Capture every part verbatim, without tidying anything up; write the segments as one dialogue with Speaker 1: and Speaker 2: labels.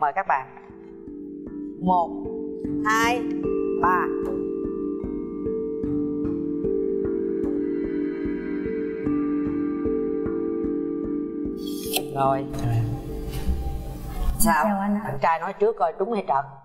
Speaker 1: mời các bạn. Một, hai, ba. Rồi. Sao?
Speaker 2: Chào anh ạ.
Speaker 1: Bạn trai nói trước coi trúng hay trật?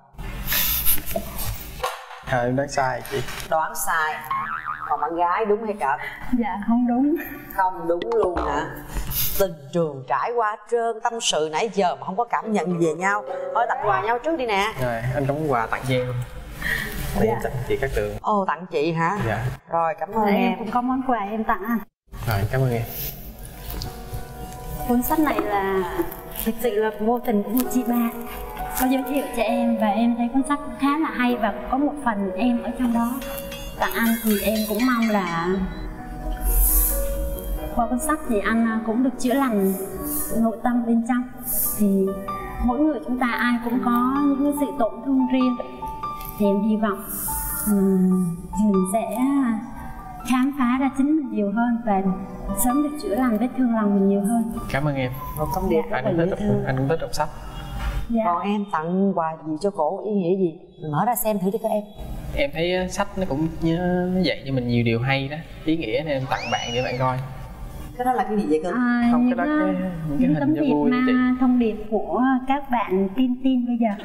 Speaker 3: À, em đoán sai chị.
Speaker 1: Đoán sai. Còn bạn gái đúng hay trật?
Speaker 2: Dạ không đúng.
Speaker 1: Không đúng luôn hả? Tình trường trải qua trơn, tâm sự nãy giờ mà không có cảm nhận gì về nhau. Thôi tặng quà nhau trước đi nè.
Speaker 3: Rồi, anh có món quà tặng cho em. Đây
Speaker 2: Dạ.
Speaker 3: em tặng chị Cát Tường.
Speaker 1: Ồ, tặng chị hả?
Speaker 3: Dạ.
Speaker 1: Rồi, cảm ơn
Speaker 2: Dạ,
Speaker 1: em.
Speaker 2: em cũng có món quà em tặng anh.
Speaker 3: Rồi, cảm ơn em.
Speaker 2: Cuốn sách này là thực sự là vô tình của một chị ba có giới thiệu cho em, và em thấy cuốn sách khá là hay và có một phần em ở trong đó. Tặng anh thì em cũng mong là qua cuốn sách thì anh cũng được chữa lành nội tâm bên trong. Thì mỗi người chúng ta ai cũng có những cái sự tổn thương riêng, thì em hy vọng um, mình sẽ khám phá ra chính mình nhiều hơn và sớm được chữa lành vết thương lòng mình nhiều hơn.
Speaker 3: Cảm ơn em.
Speaker 1: Một thông điệp rất
Speaker 3: Anh
Speaker 1: là
Speaker 3: cũng
Speaker 1: dễ
Speaker 3: thích,
Speaker 1: thương.
Speaker 3: anh cũng thích đọc sách.
Speaker 2: Dạ.
Speaker 1: Còn em tặng quà gì cho cổ, ý nghĩa gì? Mình mở ra xem thử đi các em.
Speaker 3: Em thấy sách nó cũng nhớ, nó dạy cho mình nhiều điều hay đó, ý nghĩa, nên em tặng bạn để bạn coi.
Speaker 1: Cái đó là cái gì vậy cưng?
Speaker 2: À,
Speaker 3: Không,
Speaker 2: những,
Speaker 3: cái đó cái- những cái
Speaker 2: những
Speaker 3: hình
Speaker 2: tấm
Speaker 3: cho
Speaker 2: thiệp
Speaker 3: vui chị.
Speaker 2: mà thông điệp của các bạn tin tin bây giờ.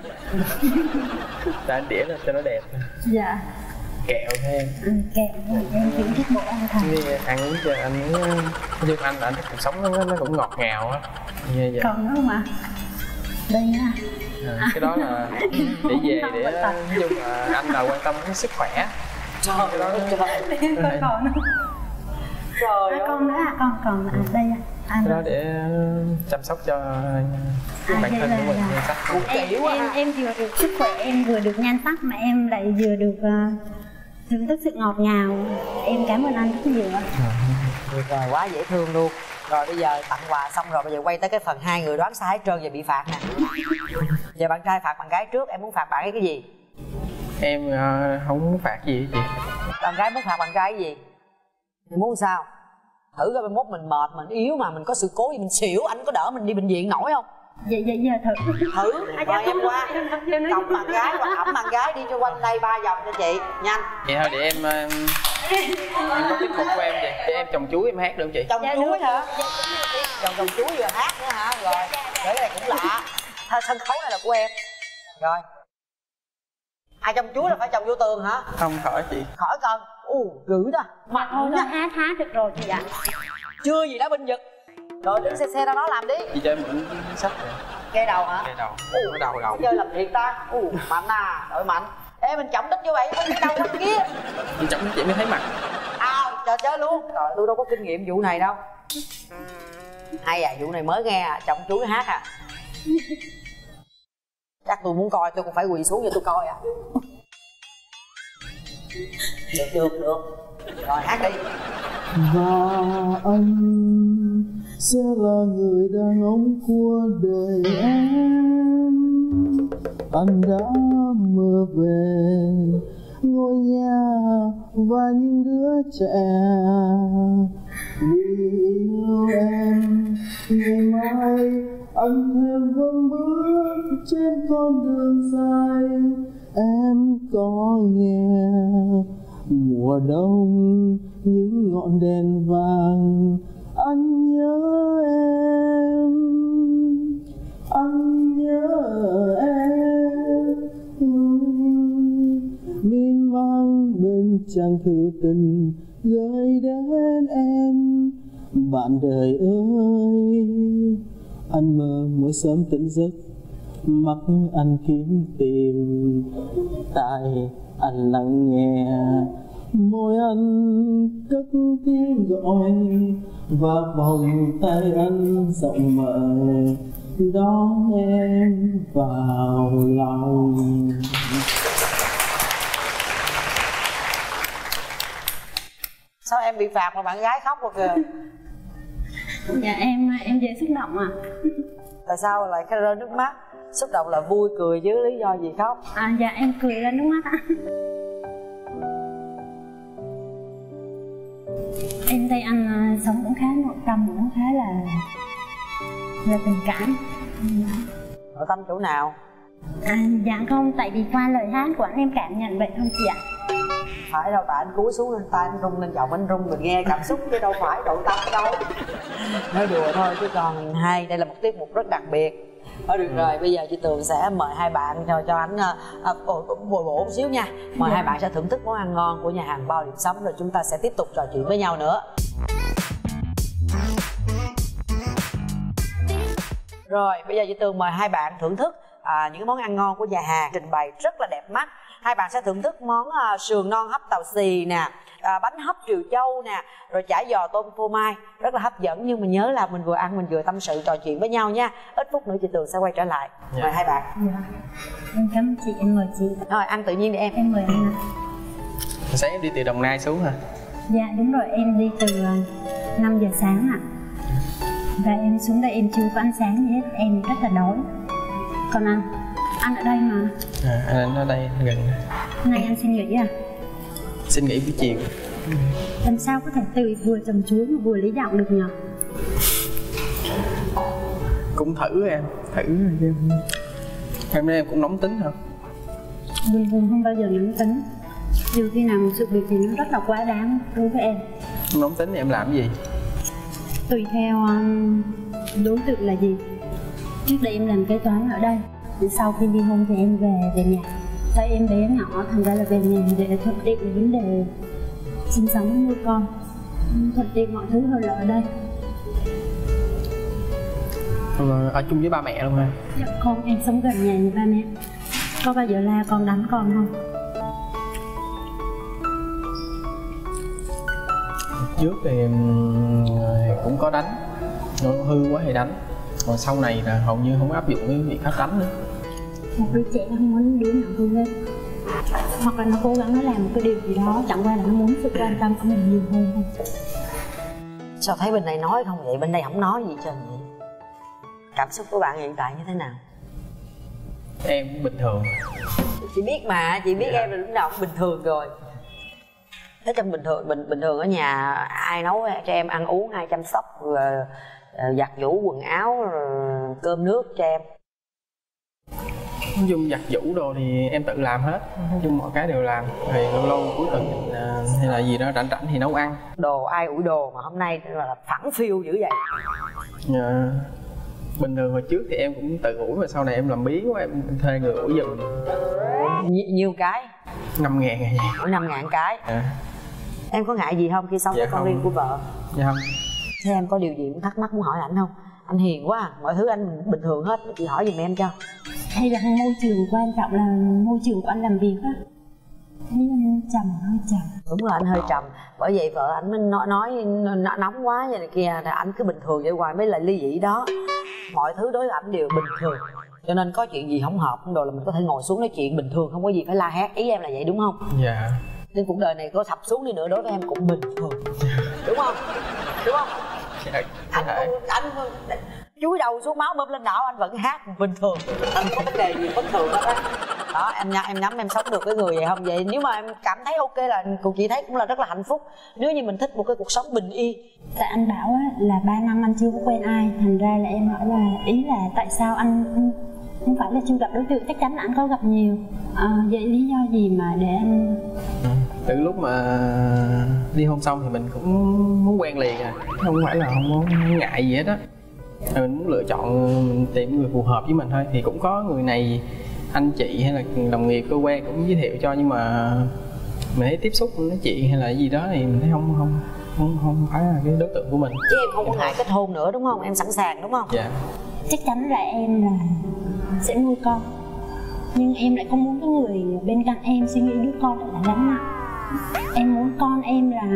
Speaker 3: Đã anh đĩa lên cho nó đẹp.
Speaker 2: Dạ.
Speaker 3: Kẹo thêm.
Speaker 2: Ừ, kẹo em cũng thích bộ ăn thật.
Speaker 3: Như ăn uống cho anh muốn, nói chung anh là anh thích cuộc sống nó, nó cũng ngọt ngào á. Như vậy.
Speaker 2: Còn nữa không ạ? Đây nha.
Speaker 3: À, cái đó là để về để nói chung là anh là quan tâm đến sức khỏe.
Speaker 1: Trời
Speaker 3: Cái đó
Speaker 1: ơi,
Speaker 3: nó-
Speaker 1: trời.
Speaker 2: Con còn nữa.
Speaker 1: Trời
Speaker 2: À,
Speaker 1: ơi.
Speaker 2: con nữa à, con còn à, đây ạ. Anh
Speaker 3: Cái đó để chăm sóc cho bản
Speaker 2: vậy
Speaker 3: thân
Speaker 2: là-
Speaker 3: của mình,
Speaker 2: là-
Speaker 3: nhan sắc.
Speaker 1: Cũng
Speaker 2: em,
Speaker 1: kỹ quá
Speaker 2: em,
Speaker 1: ha.
Speaker 2: em vừa được sức khỏe, em vừa được nhan sắc, mà em lại vừa được uh, thưởng thức sự ngọt ngào. Em cảm ơn anh rất nhiều ạ.
Speaker 1: Tuyệt vời quá, dễ thương luôn. Rồi bây giờ tặng quà xong rồi, bây giờ quay tới cái phần hai người đoán sai hết trơn và bị phạt nè. Giờ bạn trai phạt bạn gái trước, em muốn phạt bạn ấy cái gì?
Speaker 3: Em ờ, không muốn phạt gì hết chị.
Speaker 1: Bạn gái muốn phạt bạn trai cái gì? Thì muốn sao? Thử coi mai mốt mình mệt, mình yếu mà mình có sự cố gì mình xỉu, anh có đỡ mình đi bệnh viện nổi không?
Speaker 2: Vậy vậy giờ thử.
Speaker 1: Thử, mời em qua. Còng bạn gái hoặc ẩm bạn gái đi cho quanh đây ba vòng cho chị, nhanh.
Speaker 3: Vậy thôi để em ờ, em có tiết mục của em vậy. Để em chồng chuối em hát được không chị?
Speaker 1: Trồng chuối hả? Trồng trồng chuối vừa hát nữa hả? Rồi, để cái này cũng lạ. Thôi sân khấu này là của em. Rồi. Ai trồng chuối là phải trồng vô tường hả?
Speaker 3: Không khỏi chị.
Speaker 1: Khỏi cần. U, gửi đó.
Speaker 2: Mà thôi thôi hát hát được rồi chị ạ.
Speaker 1: Chưa gì đã binh giật. Rồi đứng xe xe ra đó làm đi.
Speaker 3: Chị cho em mượn cái sách này.
Speaker 1: Kê đầu hả?
Speaker 3: Cái đầu.
Speaker 1: U,
Speaker 3: Cái đầu đầu.
Speaker 1: chơi làm thiệt ta. U, mạnh à, đội mạnh. Ê mình trọng đích như vậy, mình đầu đích kia.
Speaker 3: Chị chồng chị mới thấy mặt.
Speaker 1: À, chờ chơi luôn. Rồi tôi đâu có kinh nghiệm vụ này đâu. Hay à, vụ này mới nghe à, trồng chuối hát à. Chắc tôi muốn coi tôi cũng phải quỳ xuống cho tôi coi à. Được được được. Rồi hát đi.
Speaker 4: Và anh sẽ là người đàn ông của đời em. Anh đã mơ về ngôi nhà và những đứa trẻ. Vì yêu em ngày mai anh thêm vững bước trên con đường dài. Em có nghe mùa đông những ngọn đèn vàng, anh nhớ em, anh nhớ em. Miên man bên trang thư tình gửi đến em. Bạn đời ơi, anh mơ mỗi sớm tỉnh giấc, mắt anh kiếm tìm, tai anh lắng nghe, môi anh cất tiếng gọi, và vòng tay anh rộng mở đón em vào lòng.
Speaker 1: Sao em bị phạt mà bạn gái khóc rồi kìa?
Speaker 2: Dạ em em dễ xúc động à.
Speaker 1: Tại sao lại cái rơi nước mắt? Xúc động là vui cười chứ lý do gì khóc?
Speaker 2: À dạ em cười ra nước mắt ạ. Em thấy anh à, sống cũng khá nội tâm, cũng khá là là tình cảm.
Speaker 1: Nội tâm chỗ nào?
Speaker 2: À, dạ không, tại vì qua lời hát của anh em cảm nhận vậy thôi chị ạ.
Speaker 1: Phải đâu, tại anh cúi xuống lên tay anh rung lên giọng anh rung mình nghe cảm xúc chứ đâu phải nội tâm đâu. Nói đùa thôi chứ còn hay, đây là một tiết mục rất đặc biệt. Thôi được rồi, bây giờ chị Tường sẽ mời hai bạn cho cho anh uh, bồi bổ một xíu nha. Mời dạ. hai bạn sẽ thưởng thức món ăn ngon của nhà hàng Bao Điểm Sắm, rồi chúng ta sẽ tiếp tục trò chuyện với nhau nữa. Rồi, bây giờ chị Tường mời hai bạn thưởng thức à, những món ăn ngon của nhà hàng trình bày rất là đẹp mắt. Hai bạn sẽ thưởng thức món à, sườn non hấp tàu xì nè, à, bánh hấp Triều Châu nè, rồi chả giò tôm phô mai, rất là hấp dẫn. Nhưng mà nhớ là mình vừa ăn mình vừa tâm sự trò chuyện với nhau nha. Ít phút nữa chị Tường sẽ quay trở lại. Dạ. Mời hai bạn.
Speaker 2: Dạ. Em cảm ơn chị, em mời chị.
Speaker 1: Rồi ăn tự nhiên đi em.
Speaker 2: Em mời anh.
Speaker 3: Sáng em đi từ Đồng Nai xuống hả?
Speaker 2: Dạ đúng rồi, em đi từ năm giờ sáng ạ. Và em xuống đây em chưa có ăn sáng gì hết, em rất là đói. Còn anh, anh ở đây mà.
Speaker 3: À, anh ở đây gần.
Speaker 2: Này anh xin nghỉ à?
Speaker 3: Xin nghỉ buổi chiều.
Speaker 2: Làm sao có thể từ vừa trồng chuối mà vừa lý giọng được nhỉ?
Speaker 3: Cũng thử em, thử em. Em nói em cũng nóng tính hả?
Speaker 2: Bình thường không bao giờ nóng tính. Dù khi nào một sự việc thì nó rất là quá đáng đối với em.
Speaker 3: Nóng tính thì em làm gì?
Speaker 2: Tùy theo um, đối tượng là gì. Trước đây em làm kế toán ở đây. Sau khi ly hôn thì em về về nhà. Thấy em bé nhỏ, thành ra là về nhà để thuận tiện vấn đề sinh sống nuôi con, thuận tiện mọi thứ hơn là ở đây.
Speaker 3: Ở chung với ba mẹ luôn hả?
Speaker 2: Dạ con, em sống gần nhà với ba mẹ. Có bao giờ la con đánh con không?
Speaker 3: Trước thì cũng có đánh, nó hư quá thì đánh. Còn sau này là hầu như không áp dụng cái biện pháp đánh nữa.
Speaker 2: Một đứa trẻ không muốn đứa nào hư hết. Hoặc là nó cố gắng nó làm một cái điều gì đó, chẳng qua là nó muốn sự quan tâm của mình nhiều hơn thôi.
Speaker 1: Sao thấy bên này nói không vậy, bên đây không nói gì trơn vậy? Cảm xúc của bạn hiện tại như thế nào?
Speaker 3: Em cũng bình thường.
Speaker 1: Chị biết mà, chị biết. Dạ. Em là lúc nào cũng bình thường rồi. Thế trong bình thường bình bình thường ở nhà ai nấu cho em ăn uống, ai chăm sóc, rồi giặt giũ quần áo, rồi cơm nước cho em?
Speaker 3: Nói chung giặt giũ đồ thì em tự làm hết, nói chung mọi cái đều làm. Rồi lâu lâu cuối tuần hay là gì đó rảnh rảnh thì nấu ăn. Đồ ai ủi đồ mà hôm nay là phẳng phiu dữ vậy? Dạ. Bình thường hồi trước thì em cũng tự ủi, mà sau này em làm biếng quá em thuê người ủi giùm.
Speaker 1: Nh nhiều cái?
Speaker 3: năm ngàn ngày vậy.
Speaker 1: Ủi năm ngàn cái? À. Em có ngại gì không khi sống
Speaker 3: dạ
Speaker 1: với con riêng của vợ?
Speaker 3: Dạ không.
Speaker 1: Thế em có điều gì cũng thắc mắc muốn hỏi ảnh không? Anh hiền quá à, mọi thứ anh bình thường hết, chị hỏi giùm em cho.
Speaker 2: Hay là môi trường quan trọng là môi trường của anh làm việc á? Thấy anh trầm, hơi trầm.
Speaker 1: Đúng là anh hơi trầm, bởi vậy vợ anh mới nói, nói nóng quá vậy này kia, thì anh cứ bình thường vậy hoài mới lại ly dị đó. Mọi thứ đối với ảnh đều bình thường, cho nên có chuyện gì không hợp không đồ là mình có thể ngồi xuống nói chuyện bình thường, không có gì phải la hét. Ý em là vậy đúng không?
Speaker 3: Dạ.
Speaker 1: Nên cuộc đời này có sập xuống đi nữa đối với em cũng bình thường, đúng không? Đúng không?
Speaker 3: Dạ.
Speaker 1: Anh anh chúi đầu xuống máu bơm lên não anh vẫn hát bình thường, anh không vấn đề gì bất thường hết á. Đó em nhắm em nhắm em sống được với người vậy không? Vậy nếu mà em cảm thấy ok là cô chị thấy cũng là rất là hạnh phúc. Nếu như mình thích một cái cuộc sống bình yên.
Speaker 2: Tại anh bảo á, là ba năm anh chưa có quen ai, thành ra là em hỏi là ý là tại sao anh không phải là chưa gặp đối tượng, chắc chắn là anh có gặp nhiều. À, vậy lý do gì mà để anh...
Speaker 3: Ừ, từ lúc mà ly hôn xong thì mình cũng muốn quen liền à, không phải là không có ngại gì hết á. Mình muốn lựa chọn mình tìm người phù hợp với mình thôi. Thì cũng có người này anh chị hay là đồng nghiệp cơ quen cũng giới thiệu cho, nhưng mà mình thấy tiếp xúc nói chuyện hay là gì đó thì mình thấy không không không không phải là cái đối tượng của mình.
Speaker 1: Chứ em không có ngại kết hôn nữa đúng không? Em sẵn sàng đúng không?
Speaker 3: Dạ.
Speaker 2: Chắc chắn là em là sẽ nuôi con, nhưng em lại không muốn cái người bên cạnh em suy nghĩ đứa con lại là gánh nặng. Em muốn con em là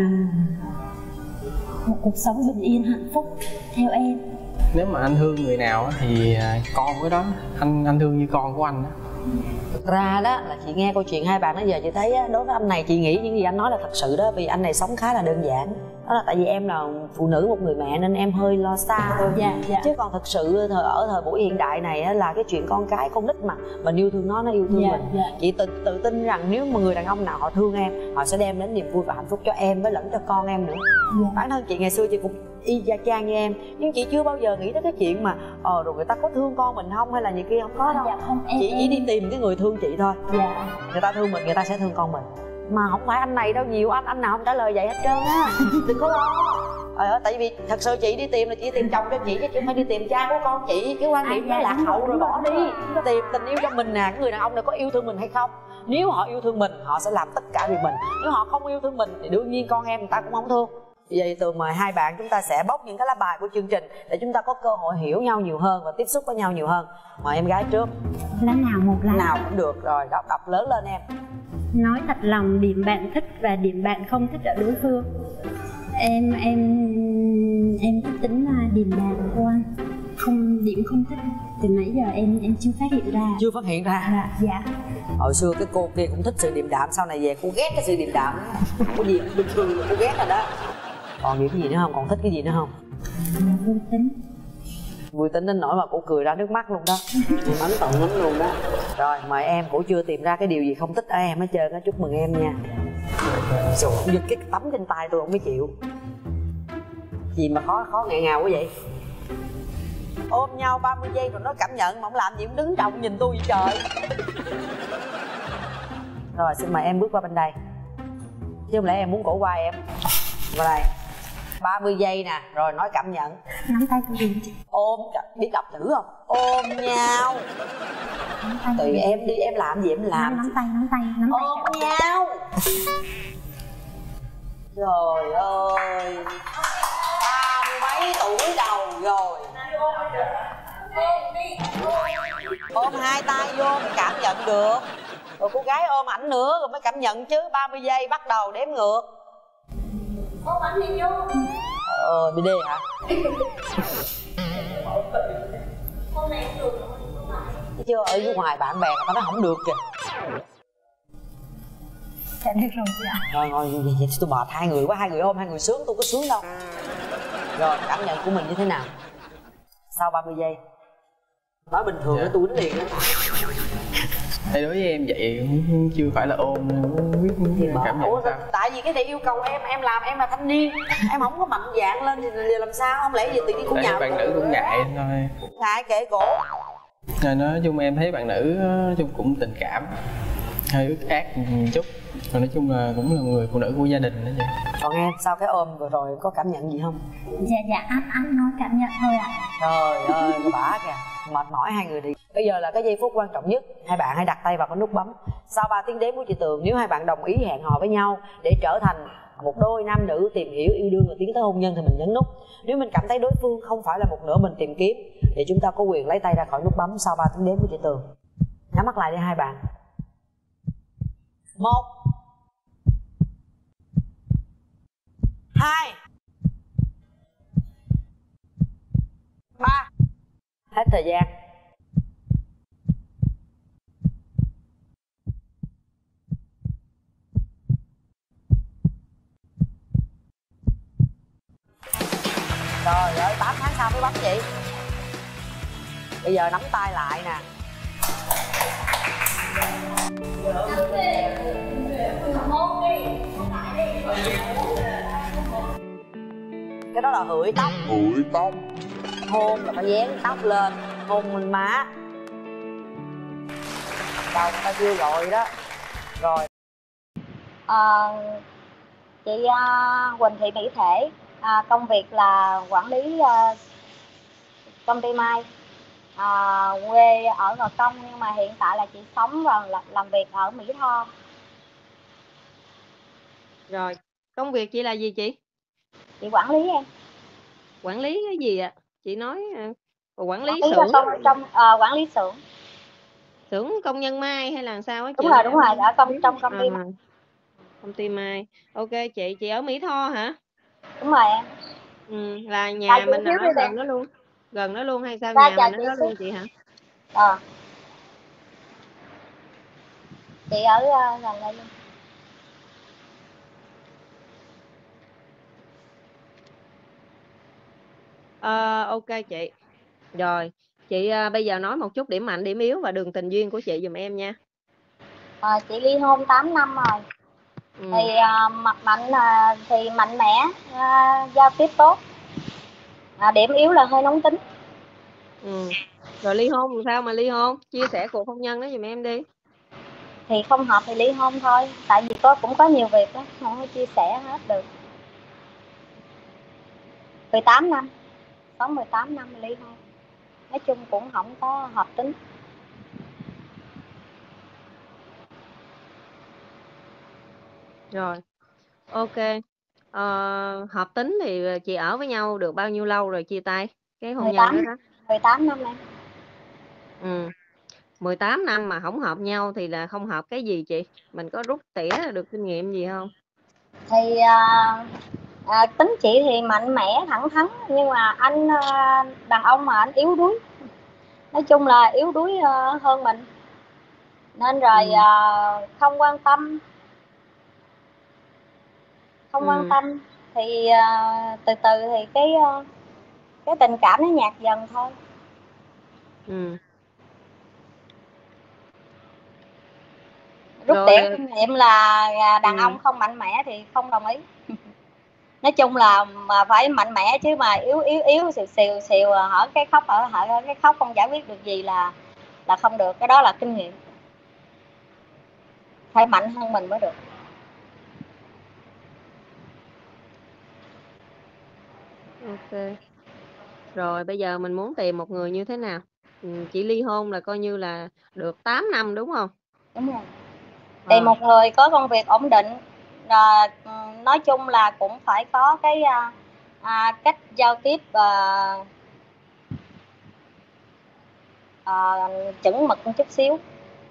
Speaker 2: một cuộc sống bình yên hạnh phúc theo em.
Speaker 3: Nếu mà anh thương người nào thì con cái đó anh anh thương như con của anh đó.
Speaker 1: Thực ra đó là chị nghe câu chuyện hai bạn nãy giờ chị thấy đối với anh này chị nghĩ những gì anh nói là thật sự đó. Vì anh này sống khá là đơn giản. Đó là tại vì em là phụ nữ một người mẹ nên em hơi lo xa thôi.
Speaker 2: Dạ, dạ.
Speaker 1: Chứ còn thật sự thời ở thời buổi hiện đại này là cái chuyện con cái con nít mà mình yêu thương nó, nó yêu thương
Speaker 2: dạ,
Speaker 1: mình. Dạ. Chị tự, tự tin rằng nếu mà người đàn ông nào họ thương em, họ sẽ đem đến niềm vui và hạnh phúc cho em với lẫn cho con em nữa. Dạ. Bản thân chị ngày xưa chị cũng y chang như em, nhưng chị chưa bao giờ nghĩ tới cái chuyện mà ờ rồi người ta có thương con mình không hay là gì kia, không có đâu.
Speaker 2: Dạ không, em,
Speaker 1: chị
Speaker 2: em...
Speaker 1: chỉ đi tìm cái người thương chị thôi.
Speaker 2: Dạ.
Speaker 1: Người ta thương mình, người ta sẽ thương con mình. Mà không phải anh này đâu, nhiều anh anh nào không trả lời vậy hết trơn á. Đừng có lo. Ờ, tại vì thật sự chị đi tìm là chỉ tìm chồng cho chị chứ chị không phải đi tìm cha của con chị. Cái quan điểm nó lạc hậu rồi, bỏ đi. Tìm tình yêu cho mình nè, cái người đàn ông này có yêu thương mình hay không. Nếu họ yêu thương mình họ sẽ làm tất cả vì mình, nếu họ không yêu thương mình thì đương nhiên con em người ta cũng không thương. Vì vậy Tường mời hai bạn chúng ta sẽ bóc những cái lá bài của chương trình để chúng ta có cơ hội hiểu nhau nhiều hơn và tiếp xúc với nhau nhiều hơn. Mời em gái trước.
Speaker 2: Lá nào một lá.
Speaker 1: Nào cũng được, rồi đọc đọc lớn lên em.
Speaker 2: Nói thật lòng điểm bạn thích và điểm bạn không thích ở đối phương. Em em em thích tính là điềm đạm của anh, không điểm không thích từ nãy giờ em em chưa phát hiện ra.
Speaker 1: Chưa phát hiện ra.
Speaker 2: Dạ. Dạ.
Speaker 1: Hồi xưa cái cô kia cũng thích sự điềm đạm, sau này về cô ghét cái sự điềm đạm. Có gì bình thường là cô ghét rồi đó. Còn điểm gì nữa không? Còn thích cái gì nữa không?
Speaker 2: Vui tính.
Speaker 1: Vui tính đến nỗi mà cô cười ra nước mắt luôn đó. Em ấn tượng lắm luôn đó. Rồi mời em, cô chưa tìm ra cái điều gì không thích ở em hết trơn á. Chúc mừng em nha. Rồi giật cái tấm trên tay tôi không biết chịu. Gì mà khó khó ngại ngào quá vậy? Ôm nhau ba mươi giây rồi nói cảm nhận mà không làm gì, cũng đứng trọng nhìn tôi vậy trời. Rồi xin mời em bước qua bên đây. Chứ không lẽ em muốn cổ qua em. Qua đây ba mươi giây nè, rồi nói cảm nhận.
Speaker 2: Nắm tay của chị.
Speaker 1: Ôm, biết đọc chữ không? Ôm nhau. Tùy em đi, em làm gì em làm.
Speaker 2: Nắm tay, nắm tay, nắm tay.
Speaker 1: Ôm nhau. Trời ơi, ba mươi mấy tuổi đầu rồi. Ôm hai tay vô mới cảm nhận được. Rồi cô gái ôm ảnh nữa rồi mới cảm nhận chứ. Ba mươi giây bắt đầu đếm ngược. Ôm ảnh đi vô. Ờ, bê đê hả? Hôm nay em được. Thấy chưa, ở dưới ngoài bạn bè người ta nói không được kìa.
Speaker 2: Dạ được rồi chị ạ.
Speaker 1: Rồi, rồi, vậy, vậy tôi mệt hai người quá, hai người ôm, hai người sướng, tôi có sướng đâu. Rồi, cảm nhận của mình như thế nào? Sau ba mươi giây. Nói bình thường dạ. Tôi tính liền đó.
Speaker 3: Thì đối với em vậy cũng chưa phải là ôm, không biết cảm nhận sao.
Speaker 1: Tại vì cái này yêu cầu em, em làm em là thanh niên, em không có mạnh dạn lên thì làm sao, không lẽ gì tự nhiên cũng nhạo.
Speaker 3: Bạn nữ cũng ngại thôi.
Speaker 1: Ngại kệ cổ.
Speaker 3: Rồi nói chung em thấy bạn nữ nói chung cũng tình cảm, hơi ướt át một chút. Còn nói chung là cũng là người phụ nữ của gia đình đó vậy.
Speaker 1: Còn em, sau cái ôm vừa rồi có cảm nhận gì không?
Speaker 2: Dạ dạ, anh anh nói cảm nhận thôi ạ.
Speaker 1: Trời ơi, cái bả kìa, mệt mỏi hai người đi. Bây giờ là cái giây phút quan trọng nhất, hai bạn hãy đặt tay vào cái nút bấm. Sau ba tiếng đếm của chị Tường, nếu hai bạn đồng ý hẹn hò với nhau để trở thành một đôi nam nữ tìm hiểu, yêu đương và tiến tới hôn nhân thì mình nhấn nút. Nếu mình cảm thấy đối phương không phải là một nửa mình tìm kiếm thì chúng ta có quyền lấy tay ra khỏi nút bấm sau ba tiếng đếm của chị Tường. Nhắm mắt lại đi hai bạn. Một, hai, ba. Hết thời gian. Trời ơi, tám tháng sau mới bấm chị. Bây giờ nắm tay lại nè. Cái đó là hửi tóc.
Speaker 5: Hửi tóc.
Speaker 1: Hôn là phải dán tóc lên, hôn mình má. Đầu ta chưa gọi đó. Rồi.
Speaker 6: À, chị uh, Quỳnh Thị Mỹ Thể, à, công việc là quản lý uh, công ty Mai, à, quê ở Gò Công nhưng mà hiện tại là chị sống và làm việc ở Mỹ Tho.
Speaker 7: Rồi, công việc chị là gì chị?
Speaker 6: Chị quản lý em.
Speaker 7: Quản lý cái gì ạ? Chị nói uh, quản lý
Speaker 6: quản lý
Speaker 7: xưởng.
Speaker 6: Trong, trong uh, quản lý xưởng.
Speaker 7: Xưởng công nhân Mai hay là sao á chị?
Speaker 6: Đúng rồi, đúng rồi, ở công trong công ty.
Speaker 7: À, công ty Mai. Ok chị, chị ở Mỹ Tho hả?
Speaker 6: Đúng rồi em.
Speaker 7: Ừ, là nhà à, mình ở gần đó luôn. Gần đó luôn hay sao? Ra nhà mình ở đó luôn chị hả?
Speaker 6: Ờ. Chị ở uh, gần đây luôn.
Speaker 7: À, ok chị. Rồi, chị uh, bây giờ nói một chút điểm mạnh, điểm yếu và đường tình duyên của chị giùm em nha.
Speaker 6: À, chị ly hôn tám năm rồi. Ừ. Thì uh, mặt mạnh uh, thì mạnh mẽ, uh, giao tiếp tốt, À, điểm yếu là hơi nóng tính.
Speaker 7: Ừ. Rồi ly hôn làm sao mà ly hôn? Chia sẻ cuộc hôn nhân đó giùm em đi.
Speaker 6: Thì không hợp thì ly hôn thôi, tại vì có cũng có nhiều việc đó, không có chia sẻ hết được. mười tám năm, sống mười tám năm ly hôn. Nói chung cũng không có hợp tính.
Speaker 7: Rồi, ok. Ờ, hợp tính thì chị ở với nhau được bao nhiêu lâu rồi chia tay cái hôn nhân đó đó?
Speaker 6: mười tám năm em.
Speaker 7: Ừ. mười tám năm mà không hợp nhau thì là không hợp cái gì chị? Mình có rút tỉa được kinh nghiệm gì không?
Speaker 6: Thì à, à, tính chị thì mạnh mẽ thẳng thắn, nhưng mà anh à, đàn ông mà anh yếu đuối, nói chung là yếu đuối à, hơn mình, nên rồi
Speaker 7: Ừ.
Speaker 6: à, không quan tâm không
Speaker 7: Ừ.
Speaker 6: quan tâm thì à, từ từ thì cái à, cái tình cảm nó nhạt dần thôi.
Speaker 7: Ừ.
Speaker 6: Rút
Speaker 7: Rồi.
Speaker 6: tỉa kinh nghiệm là à, đàn
Speaker 7: Ừ.
Speaker 6: ông không mạnh mẽ thì không đồng ý. Nói chung là mà phải mạnh mẽ, chứ mà yếu yếu yếu xìu xìu xìu hở cái khóc ở hở cái khóc không giải quyết được gì là là không được. Cái đó là kinh nghiệm, phải mạnh hơn mình mới được.
Speaker 7: Ok. Rồi bây giờ mình muốn tìm một người như thế nào? Ừ, chị ly hôn là coi như là được tám năm đúng không?
Speaker 6: Đúng rồi. Tìm
Speaker 7: Ờ.
Speaker 6: một người có công việc ổn định, à, nói chung là cũng phải có cái à, à, cách giao tiếp à, à, chuẩn mực một chút xíu,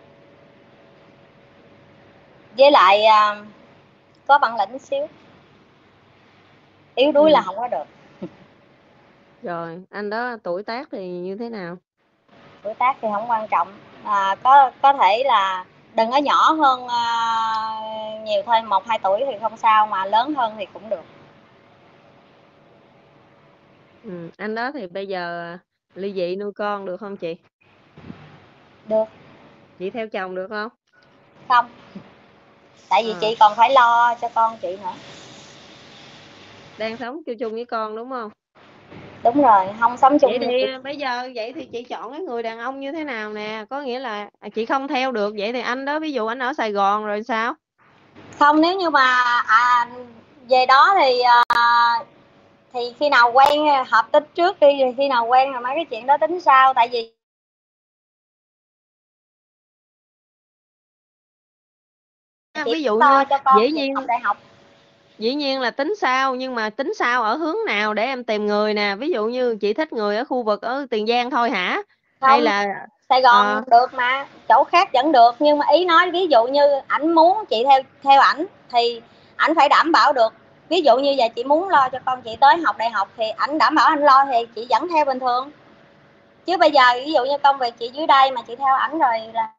Speaker 6: với lại à, có bản lĩnh xíu. Yếu đuối là
Speaker 7: Ừ.
Speaker 6: không có được.
Speaker 7: Rồi anh đó tuổi tác thì như thế nào?
Speaker 6: Tuổi tác thì không quan trọng, à, có có thể là đừng có nhỏ hơn à, nhiều thôi, một hai tuổi thì không sao, mà lớn hơn thì cũng được.
Speaker 7: Ừ. Anh đó thì bây giờ ly dị nuôi con được không chị?
Speaker 6: Được.
Speaker 7: Chị theo chồng được không?
Speaker 6: Không, tại vì
Speaker 7: Ờ.
Speaker 6: chị còn phải lo cho con chị nữa.
Speaker 7: Đang sống chung chung với con đúng không?
Speaker 6: Đúng rồi, không sống chung
Speaker 7: Vậy
Speaker 6: như
Speaker 7: thì
Speaker 6: chị.
Speaker 7: bây giờ vậy thì chị chọn cái người đàn ông như thế nào nè? Có nghĩa là chị không theo được, vậy thì anh đó ví dụ anh ở Sài Gòn rồi sao?
Speaker 6: Không, nếu như mà à, về đó thì à, thì khi nào quen hợp tính trước đi, rồi khi nào quen rồi mấy cái chuyện đó tính sau. Tại vì chị
Speaker 7: Ví dụ như
Speaker 6: lo cho con
Speaker 7: dĩ
Speaker 6: chị
Speaker 7: nhiên
Speaker 6: học đại học.
Speaker 7: dĩ nhiên là tính sao, nhưng mà tính sao ở hướng nào để em tìm người nè? Ví dụ như chị thích người ở khu vực ở Tiền Giang thôi hả? Hay
Speaker 6: Không,
Speaker 7: là
Speaker 6: Sài Gòn
Speaker 7: ờ,
Speaker 6: được mà, chỗ khác vẫn được, nhưng mà ý nói ví dụ như ảnh muốn chị theo theo ảnh thì ảnh phải đảm bảo được. Ví dụ như giờ chị muốn lo cho con chị tới học đại học thì ảnh đảm bảo anh lo thì chị vẫn theo bình thường. Chứ bây giờ ví dụ như công việc chị dưới đây mà chị theo ảnh rồi là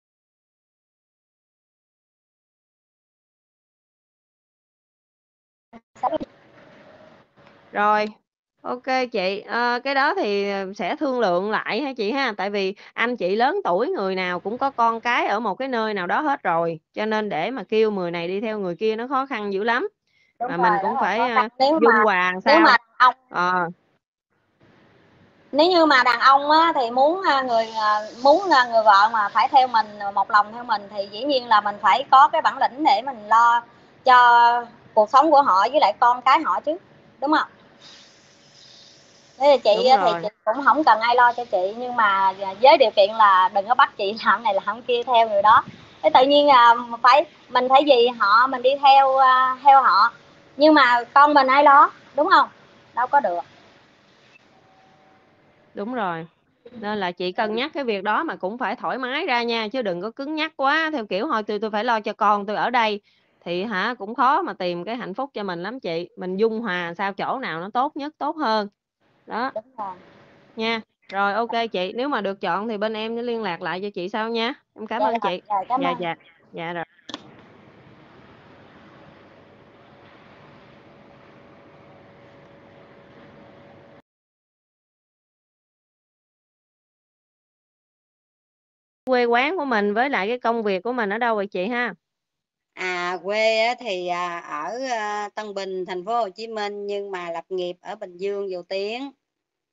Speaker 7: rồi, ok chị, ờ, cái đó thì sẽ thương lượng lại ha chị ha, tại vì anh chị lớn tuổi người nào cũng có con cái ở một cái nơi nào đó hết rồi, cho nên để mà kêu người này đi theo người kia nó khó khăn dữ lắm,
Speaker 6: đúng
Speaker 7: mà
Speaker 6: rồi,
Speaker 7: mình
Speaker 6: rất
Speaker 7: cũng
Speaker 6: là
Speaker 7: phải
Speaker 6: khó khăn.
Speaker 7: ờ,
Speaker 6: Nếu mà
Speaker 7: dung hòa làm
Speaker 6: nếu mà
Speaker 7: sao.
Speaker 6: đàn ông
Speaker 7: Ờ.
Speaker 6: nếu như mà đàn ông á, thì muốn à, người à, muốn à, người vợ mà phải theo mình, một lòng theo mình, thì dĩ nhiên là mình phải có cái bản lĩnh để mình lo cho cuộc sống của họ với lại con cái họ chứ, đúng không? Thế là chị
Speaker 7: Đúng
Speaker 6: thì
Speaker 7: rồi.
Speaker 6: chị cũng không cần ai lo cho chị, nhưng mà với điều kiện là đừng có bắt chị làm này làm kia theo người đó. Thế tự nhiên là phải mình phải vì họ mình đi theo à, theo họ, nhưng mà con mình ai lo, đúng không? Đâu có được.
Speaker 7: Đúng rồi, nên là chị cân nhắc cái việc đó mà cũng phải thoải mái ra nha, chứ đừng có cứng nhắc quá theo kiểu thôi tôi tôi phải lo cho con tôi ở đây, thì hả cũng khó mà tìm cái hạnh phúc cho mình lắm chị. Mình dung hòa sao chỗ nào nó tốt nhất tốt hơn đó
Speaker 6: Đúng rồi.
Speaker 7: nha. Rồi ok chị, nếu mà được chọn thì bên em sẽ liên lạc lại cho chị sau nha. Em cảm
Speaker 6: Dạ
Speaker 7: ơn
Speaker 6: rồi,
Speaker 7: chị.
Speaker 6: rồi cảm
Speaker 7: Dạ
Speaker 6: ơn.
Speaker 7: dạ. Dạ rồi. Quê quán của mình với lại cái công việc của mình ở đâu vậy chị ha?
Speaker 5: À, quê thì à, ở à, Tân Bình, thành phố Hồ Chí Minh, nhưng mà lập nghiệp ở Bình Dương, Dầu Tiếng.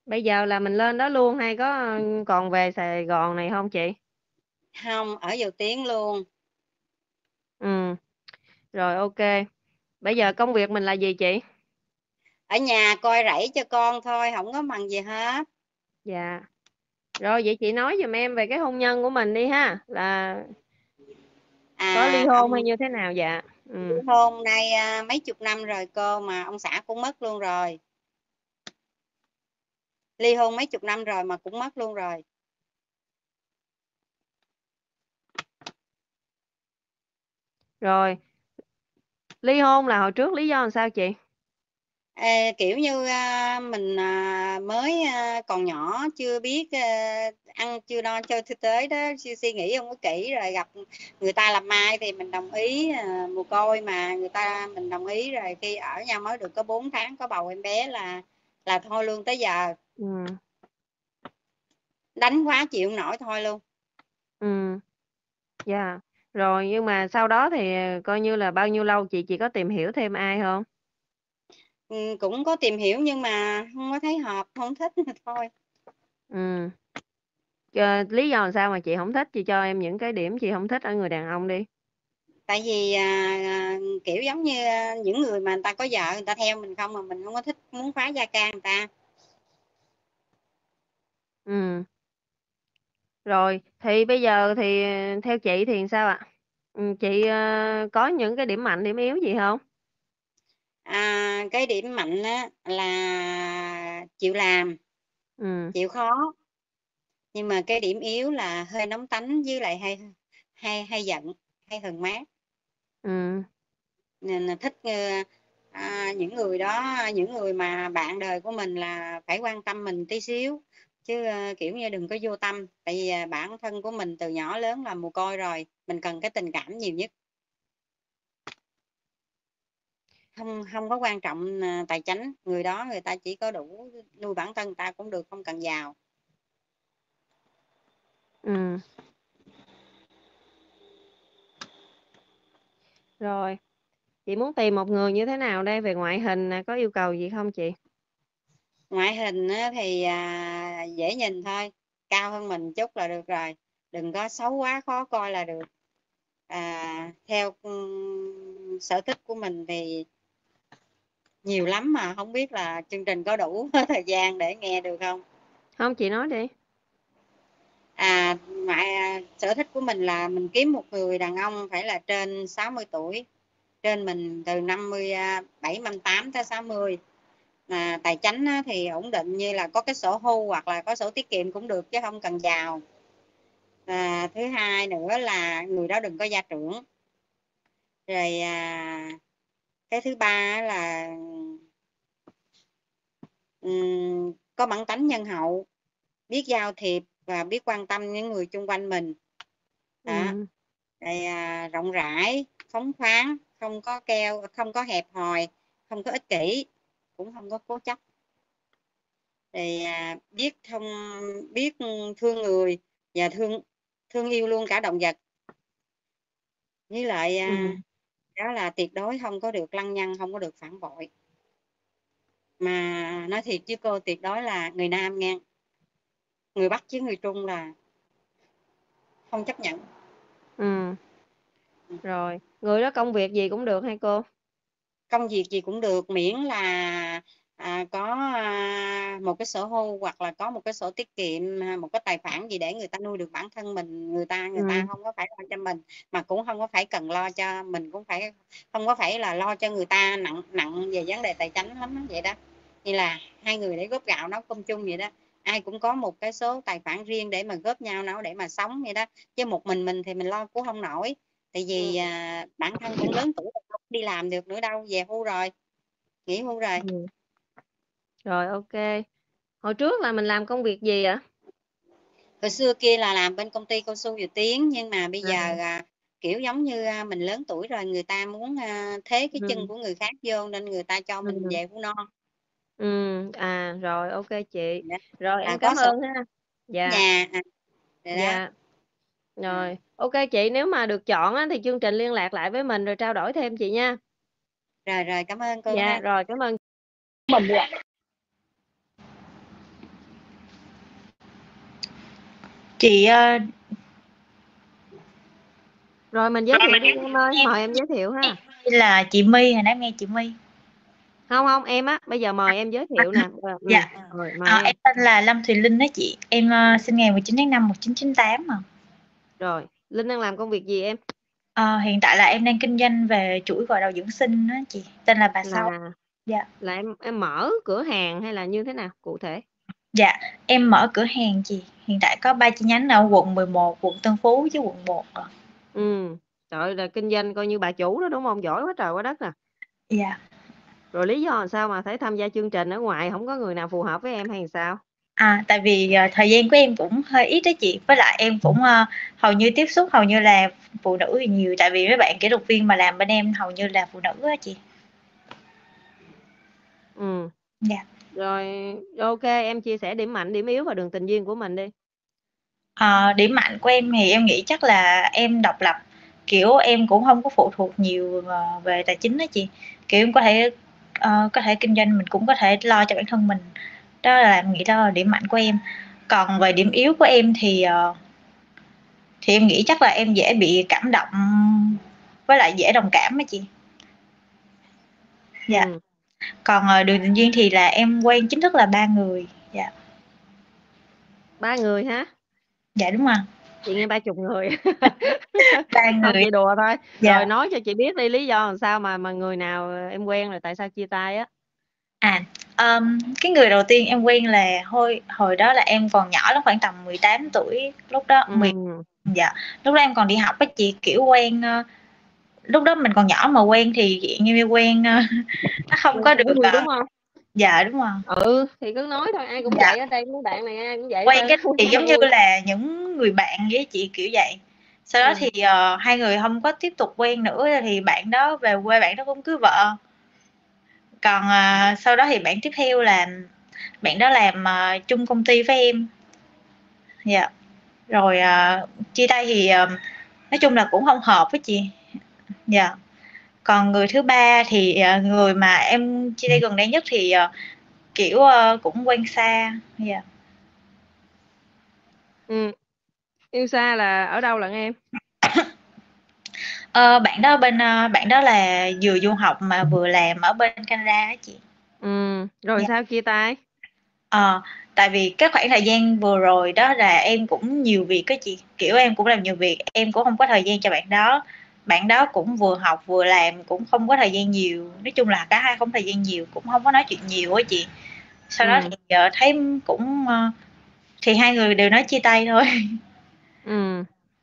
Speaker 7: Bây giờ là mình lên đó luôn hay có còn về Sài Gòn này không chị?
Speaker 5: Không, ở Dầu Tiếng luôn.
Speaker 7: Ừ. Rồi ok. Bây giờ công việc mình là gì chị?
Speaker 5: Ở nhà coi rẫy cho con thôi, không có bằng gì hết.
Speaker 7: Dạ. Rồi vậy chị nói giùm em về cái hôn nhân của mình đi ha. Là có ly
Speaker 5: À,
Speaker 7: hôn hay
Speaker 5: ông
Speaker 7: như thế nào dạ?
Speaker 5: ly
Speaker 7: Ừ.
Speaker 5: hôn nay à, mấy chục năm rồi cô, mà ông xã cũng mất luôn rồi. Ly hôn mấy chục năm rồi mà cũng mất luôn rồi.
Speaker 7: Rồi. Ly hôn là hồi trước lý do làm sao chị?
Speaker 5: À, kiểu như à, mình à, mới à, còn nhỏ, chưa biết à, ăn chưa no chơi thực tế đó, chưa suy nghĩ không có kỹ, rồi gặp người ta làm mai thì mình đồng ý, à, mồ côi mà người ta mình đồng ý, rồi khi ở nhau mới được có bốn tháng có bầu em bé là là thôi luôn tới giờ.
Speaker 7: Ừ.
Speaker 5: Đánh quá chịu không nổi thôi luôn.
Speaker 7: Ừ. Dạ. Rồi nhưng mà sau đó thì coi như là bao nhiêu lâu chị chị có tìm hiểu thêm ai không?
Speaker 5: Ừ, cũng có tìm hiểu nhưng mà không có thấy hợp, không thích thôi.
Speaker 7: Ừ. Ờ, lý do làm sao mà chị không thích? Chị cho em những cái điểm chị không thích ở người đàn ông đi.
Speaker 5: Tại vì à, à, kiểu giống như à, những người mà người ta có vợ người ta theo mình không, mà mình không có thích, muốn phá gia can người ta.
Speaker 7: Ừ. Rồi thì bây giờ thì theo chị thì sao ạ? Ừ, chị ờ, có những cái điểm mạnh điểm yếu gì không?
Speaker 5: À, cái điểm mạnh á, là chịu làm,
Speaker 7: Ừ.
Speaker 5: chịu khó, nhưng mà cái điểm yếu là hơi nóng tánh, với lại hay hay hay giận, hay hừng mát.
Speaker 7: Ừ.
Speaker 5: Nên là thích ờ, à, những người đó, những người mà bạn đời của mình là phải quan tâm mình tí xíu, chứ ờ, kiểu như đừng có vô tâm. Tại vì à, bản thân của mình từ nhỏ lớn là mồ côi rồi, mình cần cái tình cảm nhiều nhất. Không không có quan trọng à, tài chánh, người đó người ta chỉ có đủ nuôi bản thân người ta cũng được, không cần giàu.
Speaker 7: Ừ. Rồi chị muốn tìm một người như thế nào đây, về ngoại hình nè, có yêu cầu gì không chị?
Speaker 5: Ngoại hình á, thì à, dễ nhìn thôi, cao hơn mình chút là được rồi, đừng có xấu quá khó coi là được. À, theo um, sở thích của mình thì nhiều lắm, mà không biết là chương trình có đủ thời gian để nghe được không.
Speaker 7: Không chị nói đi.
Speaker 5: À, ngoại à, sở thích của mình là mình kiếm một người đàn ông phải là trên sáu mươi tuổi, trên mình từ năm mươi bảy, năm mươi tám tới sáu mươi. Mà tài chánh á, thì ổn định, như là có cái sổ hưu hoặc là có sổ tiết kiệm cũng được, chứ không cần giàu. À, thứ hai nữa là người đó đừng có gia trưởng. Rồi à, cái thứ ba là um, có bản tánh nhân hậu, biết giao thiệp và biết quan tâm những người chung quanh mình đó.
Speaker 7: Ừ.
Speaker 5: Rồi à, rộng rãi, phóng khoáng, không có keo, không có hẹp hòi, không có ích kỷ, cũng không có cố chấp. Thì à, biết không, biết thương người và thương thương yêu luôn cả động vật. Với lại à,
Speaker 7: Ừ.
Speaker 5: đó là tuyệt đối không có được lăng nhăng, không có được phản bội. Mà nói thiệt với cô, tuyệt đối là người Nam nghe, người Bắc chứ người Trung là không chấp nhận.
Speaker 7: Ừ. Rồi người đó công việc gì cũng được hay cô?
Speaker 5: Công việc gì cũng được, miễn là à, có à, một cái sổ hưu hoặc là có một cái sổ tiết kiệm, à, một cái tài khoản gì để người ta nuôi được bản thân mình, người ta người ta
Speaker 7: Ừ.
Speaker 5: không có phải lo cho mình, mà cũng không có phải cần lo cho mình, cũng phải không có phải là lo cho người ta nặng nặng về vấn đề tài chính lắm đó, vậy đó. Như là hai người để góp gạo nấu cơm chung vậy đó, ai cũng có một cái số tài khoản riêng để mà góp nhau nấu để mà sống vậy đó, chứ một mình mình thì mình lo cũng không nổi. Tại vì à, bản thân cũng lớn tuổi rồi, không đi làm được nữa đâu, về hưu rồi, nghỉ hưu rồi.
Speaker 7: Ừ. Rồi ok. Hồi trước là mình làm công việc gì ạ?
Speaker 5: Hồi xưa kia là làm bên công ty cao su Dầu Tiếng, nhưng mà bây
Speaker 7: À.
Speaker 5: giờ à, kiểu giống như à, mình lớn tuổi rồi, người ta muốn à, thế cái chân
Speaker 7: Ừ.
Speaker 5: của người khác vô, nên người ta cho mình
Speaker 7: Ừ.
Speaker 5: về hưu non.
Speaker 7: Ừ. À rồi ok chị.
Speaker 5: Dạ.
Speaker 7: Rồi
Speaker 5: À,
Speaker 7: em
Speaker 5: có
Speaker 7: cảm
Speaker 5: sổ
Speaker 7: ơn ha. Dạ.
Speaker 5: nhà à, rồi đó.
Speaker 7: Dạ.
Speaker 5: À,
Speaker 7: Rồi ok chị, nếu mà được chọn á, thì chương trình liên lạc lại với mình rồi trao đổi thêm chị nha.
Speaker 5: rồi rồi cảm ơn cô
Speaker 7: Dạ
Speaker 5: ha.
Speaker 7: rồi cảm ơn.
Speaker 8: Chị ờ,
Speaker 7: Rồi mình giới thiệu đi em ơi, mời em giới thiệu ha.
Speaker 8: là chị My, hồi nãy em nghe chị My.
Speaker 7: Không không em á, bây giờ mời em giới thiệu nè. Ờ, ừ.
Speaker 8: Dạ.
Speaker 7: Rồi mời
Speaker 8: Ờ,
Speaker 7: em.
Speaker 8: em tên là Lâm Thùy Linh đó chị. Em ờ, sinh ngày mười chín tháng năm một nghìn chín trăm chín mươi tám mà.
Speaker 7: Rồi, Linh đang làm công việc gì em?
Speaker 8: Ờ, hiện tại là em đang kinh doanh về chuỗi gội đầu dưỡng sinh đó chị. Tên là Bà Sáu.
Speaker 7: Là
Speaker 8: Dạ.
Speaker 7: là em em mở cửa hàng hay là như thế nào cụ thể?
Speaker 8: Dạ, em mở cửa hàng chị. Hiện tại có ba chi nhánh ở quận mười một, quận Tân Phú với quận một rồi.
Speaker 7: Ừ. Trời ơi, là kinh doanh coi như bà chủ đó đúng không? Giỏi quá trời quá đất nè.
Speaker 8: Dạ.
Speaker 7: Rồi lý do làm sao mà thấy tham gia chương trình ở ngoài không có người nào phù hợp với em hay sao?
Speaker 8: À, tại vì ờ, thời gian của em cũng hơi ít đó chị. Với lại em cũng ờ, hầu như tiếp xúc hầu như là phụ nữ thì nhiều. Tại vì mấy bạn kỹ thuật viên mà làm bên em hầu như là phụ nữ á chị.
Speaker 7: Ừ.
Speaker 8: Dạ.
Speaker 7: Rồi ok, em chia sẻ điểm mạnh, điểm yếu và đường tình duyên của mình đi.
Speaker 8: Ờ, điểm mạnh của em thì em nghĩ chắc là em độc lập, kiểu em cũng không có phụ thuộc nhiều ờ, về tài chính đó chị, kiểu em có thể ờ, có thể kinh doanh, mình cũng có thể lo cho bản thân mình, đó là em nghĩ đó là điểm mạnh của em. Còn về điểm yếu của em thì ờ, thì em nghĩ chắc là em dễ bị cảm động, với lại dễ đồng cảm á chị. Dạ.
Speaker 7: Ừ.
Speaker 8: Còn ờ, đường tình duyên thì là em quen chính thức là ba người. Dạ.
Speaker 7: Ba người hả?
Speaker 8: Dạ đúng rồi.
Speaker 7: Chị nghe ba chục người.
Speaker 8: Ba
Speaker 7: Không,
Speaker 8: người.
Speaker 7: chị đùa thôi.
Speaker 8: Dạ.
Speaker 7: Rồi nói cho chị biết đi, lý do làm sao mà mà người nào em quen rồi tại sao chia tay á?
Speaker 8: À, ờm, cái người đầu tiên em quen là hồi hồi đó là em còn nhỏ lắm, khoảng tầm mười tám tuổi, lúc đó mười
Speaker 7: Ừ.
Speaker 8: dạ, lúc đó em còn đi học á chị, kiểu quen ờ, lúc đó mình còn nhỏ mà quen thì dạng như quen ờ, nó không có được
Speaker 7: Vui
Speaker 8: ờ,
Speaker 7: đúng không?
Speaker 8: dạ đúng rồi.
Speaker 7: Ừ thì cứ nói thôi, ai cũng
Speaker 8: Dạ,
Speaker 7: vậy ở đây, mấy bạn này ai cũng vậy
Speaker 8: quen
Speaker 7: thôi.
Speaker 8: cái thì giống như
Speaker 7: Vui.
Speaker 8: là những người bạn với chị, kiểu vậy. Sau đó
Speaker 7: Ừ.
Speaker 8: thì ờ, hai người không có tiếp tục quen nữa thì bạn đó về quê, bạn đó cũng cưới vợ. Còn ờ, sau đó thì bạn tiếp theo là bạn đó làm ờ, chung công ty với em. Dạ. Rồi à, chia tay thì à, nói chung là cũng không hợp với chị. Dạ. Còn người thứ ba thì à, người mà em chia tay gần đây nhất thì à, kiểu à, cũng quen xa. Dạ.
Speaker 7: Ừ. Yêu xa là ở đâu lận em?
Speaker 8: Ờ, bạn đó bên à, bạn đó là vừa du học mà vừa làm ở bên Canada á chị.
Speaker 7: Ừ. Rồi
Speaker 8: Dạ.
Speaker 7: sao chia tay?
Speaker 8: Ờ, tại vì cái khoảng thời gian vừa rồi đó là em cũng nhiều việc á chị, kiểu em cũng làm nhiều việc, em cũng không có thời gian cho bạn đó. Bạn đó cũng vừa học vừa làm, cũng không có thời gian nhiều, nói chung là cả hai không thời gian nhiều, cũng không có nói chuyện nhiều á chị. Sau đó
Speaker 7: Ừ.
Speaker 8: thì ờ, thấy cũng ờ, thì hai người đều nói chia tay thôi.
Speaker 7: Ừ.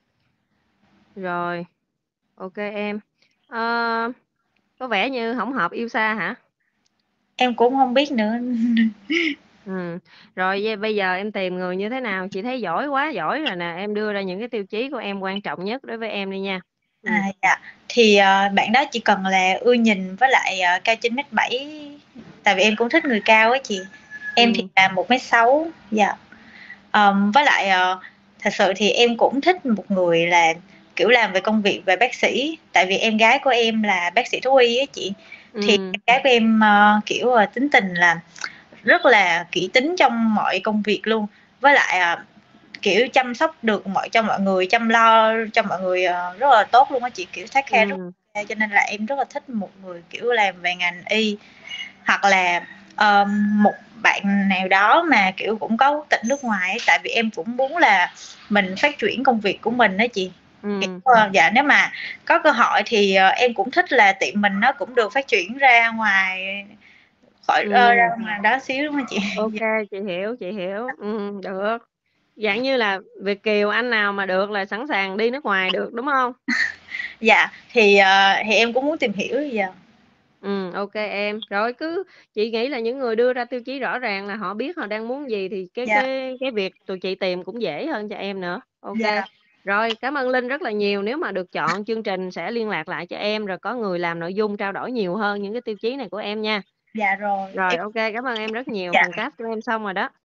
Speaker 7: Rồi ok em. Ờ, có vẻ như không hợp, yêu xa hả?
Speaker 8: Em cũng không biết nữa.
Speaker 7: Ừ. Rồi vậy bây giờ em tìm người như thế nào? Chị thấy giỏi quá giỏi rồi nè, em đưa ra những cái tiêu chí của em quan trọng nhất đối với em đi nha. Ừ.
Speaker 8: À, dạ. Thì ờ, bạn đó chỉ cần là ưa nhìn với lại ờ, cao chín mét bảy, tại vì em cũng thích người cao á chị. Em thì
Speaker 7: Ừ.
Speaker 8: là một mét sáu. Dạ. Ờm, với lại ờ, thật sự thì em cũng thích một người là kiểu làm về công việc về bác sĩ, tại vì em gái của em là bác sĩ thú y á chị. Thì
Speaker 7: Ừ.
Speaker 8: em gái của em ờ, kiểu ờ, tính tình là rất là kỹ tính trong mọi công việc luôn, với lại ờ, kiểu chăm sóc được mọi cho mọi người, chăm lo cho mọi người ờ, rất là tốt luôn á chị, kiểu take care rất
Speaker 7: Ừ.
Speaker 8: là, cho nên là em rất là thích một người kiểu làm về ngành y, hoặc là ờ, một bạn nào đó mà kiểu cũng có quốc tịch nước ngoài ấy, tại vì em cũng muốn là mình phát triển công việc của mình đó chị. Kiểu,
Speaker 7: Ừ.
Speaker 8: ờ, dạ nếu mà có cơ hội thì ờ, em cũng thích là tiệm mình nó cũng được phát triển ra ngoài, khỏi ờ, ra
Speaker 7: Ừ.
Speaker 8: ngoài đó xíu đúng không chị?
Speaker 7: Ok, chị hiểu, chị hiểu. Ừ, được. Dạng như là Việt kiều anh nào mà được là sẵn sàng đi nước ngoài được đúng không?
Speaker 8: Dạ thì ờ, thì em cũng muốn tìm hiểu giờ.
Speaker 7: Ừ, ok em. Rồi cứ chị nghĩ là những người đưa ra tiêu chí rõ ràng là họ biết họ đang muốn gì thì cái
Speaker 8: Dạ.
Speaker 7: cái cái việc tụi chị tìm cũng dễ hơn cho em nữa. Ok.
Speaker 8: Dạ.
Speaker 7: Rồi, cảm ơn Linh rất là nhiều. Nếu mà được chọn chương trình sẽ liên lạc lại cho em rồi có người làm nội dung trao đổi nhiều hơn những cái tiêu chí này của em nha.
Speaker 8: Dạ rồi
Speaker 7: Rồi
Speaker 8: em.
Speaker 7: ok, cảm ơn em rất nhiều.
Speaker 8: Dạ.
Speaker 7: Phần cast của em xong rồi đó.